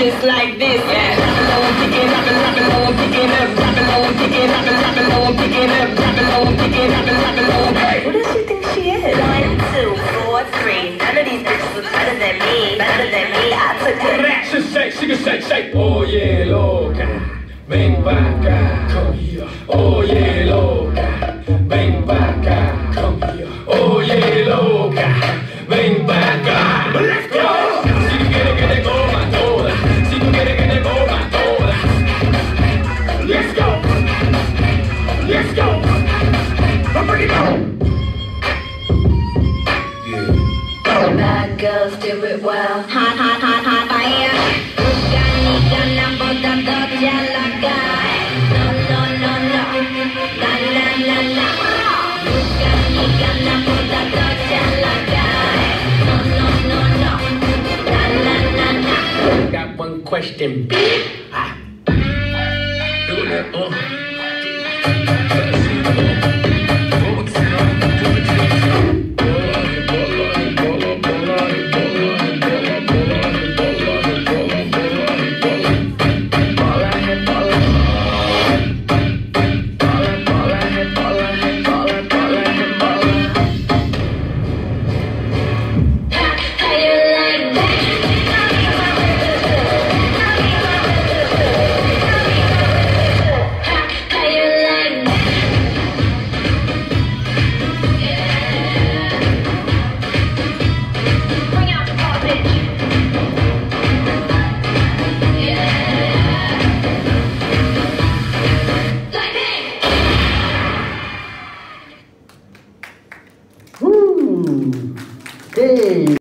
just like this. Yeah. Drop it low and pick it up and drop it low and pick it up. Drop it low and pick it up and drop it low and pick it up. Drop it low and pick it up and drop it low. Hey. Who does she think she is? 1, 2, 4, 3. None of these bitches was better than me. Better than me. I took it. She can shake. Oh yeah, loca. Ven pa' acá, come here. Oh yeah, loca. Ven pa' acá, come here. Oh yeah, loca. Ven pa' acá. Let's go. Si tú quieres que te coma toda, si tú quieres que te coma toda. Let's go. Let's go. I'm ready to go. Bad girls do it well. Hot, fire. Got one question, bitch. Do that,